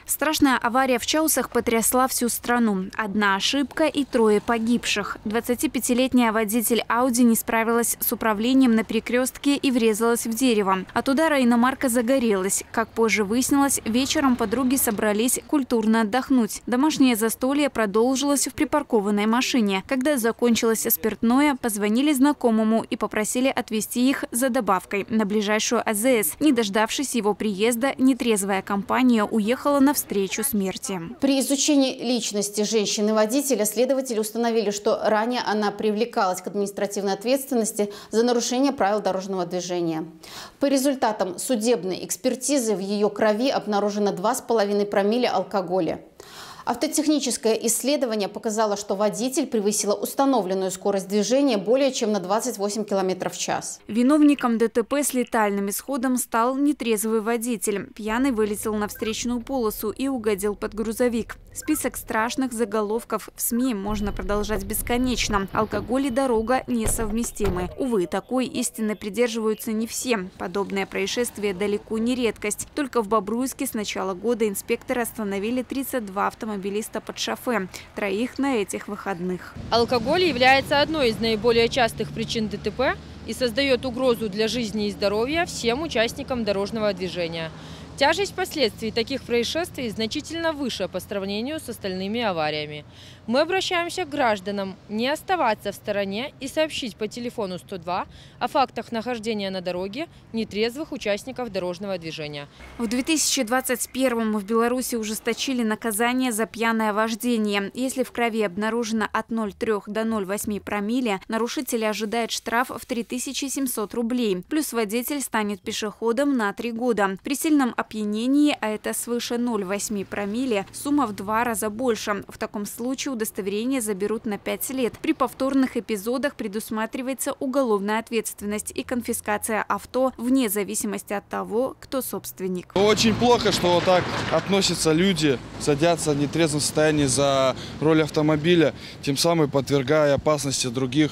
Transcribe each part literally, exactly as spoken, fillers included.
Страшная авария в Чаусах потрясла всю страну. Одна ошибка и трое погибших. двадцатипятилетняя водитель Ауди не справилась с управлением на перекрестке и врезалась в дерево. От удара иномарка загорелась. Как позже выяснилось, вечером подруги собрались культурно отдохнуть. Домашнее застолье продолжилось в припаркованной машине. Когда закончилось спиртное, позвонили знакомому и попросили отвезти их за добавкой на ближайшую А Зэ Эс. Не дождавшись его приезда, нетрезвая компания уехала на встречу смерти. При изучении личности женщины-водителя следователи установили, что ранее она привлекалась к административной ответственности за нарушение правил дорожного движения. По результатам судебной экспертизы в ее крови обнаружено два с половиной промилле алкоголя. Автотехническое исследование показало, что водитель превысила установленную скорость движения более чем на двадцать восемь километров в час. Виновником Дэ Тэ Пэ с летальным исходом стал нетрезвый водитель. Пьяный вылетел на встречную полосу и угодил под грузовик. Список страшных заголовков в СМИ можно продолжать бесконечно. Алкоголь и дорога несовместимы. Увы, такой истины придерживаются не все. Подобное происшествие далеко не редкость. Только в Бобруйске с начала года инспекторы остановили тридцать два автомобилиста под шофе. Троих на этих выходных. Алкоголь является одной из наиболее частых причин Дэ Тэ Пэ и создает угрозу для жизни и здоровья всем участникам дорожного движения. Тяжесть последствий таких происшествий значительно выше по сравнению с остальными авариями. Мы обращаемся к гражданам не оставаться в стороне и сообщить по телефону сто два о фактах нахождения на дороге нетрезвых участников дорожного движения. В две тысячи двадцать первом в Беларуси ужесточили наказание за пьяное вождение. Если в крови обнаружено от ноль целых трёх до ноль целых восьми промилле, нарушитель ожидает штраф в три тысячи семьсот рублей. Плюс водитель станет пешеходом на три года. При сильном опьянении, а это свыше ноль целых восьми промилле, сумма в два раза больше. В таком случае удостоверение заберут на пять лет. При повторных эпизодах предусматривается уголовная ответственность и конфискация авто вне зависимости от того, кто собственник. Очень плохо, что вот так относятся люди, садятся в нетрезвом состоянии за руль автомобиля, тем самым подвергая опасности других,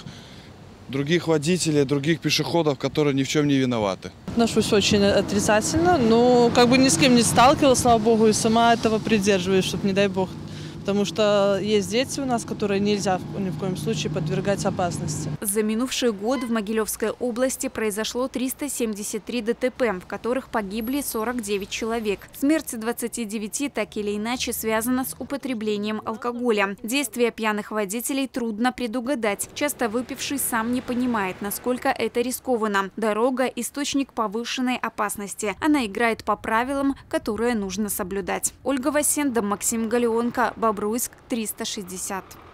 других водителей, других пешеходов, которые ни в чем не виноваты. Отношусь очень отрицательно, но как бы ни с кем не сталкивалась, слава богу, и сама этого придерживаюсь, чтобы не дай бог. Потому что есть дети у нас, которые нельзя ни в коем случае подвергать опасности. За минувший год в Могилевской области произошло триста семьдесят три Дэ Тэ Пэ, в которых погибли сорок девять человек. Смерть двадцати девяти так или иначе связана с употреблением алкоголя. Действия пьяных водителей трудно предугадать. Часто выпивший сам не понимает, насколько это рискованно. Дорога – источник повышенной опасности. Она играет по правилам, которые нужно соблюдать. Ольга Васенда, Максим Галеонко, Бобруйск, триста шестьдесят.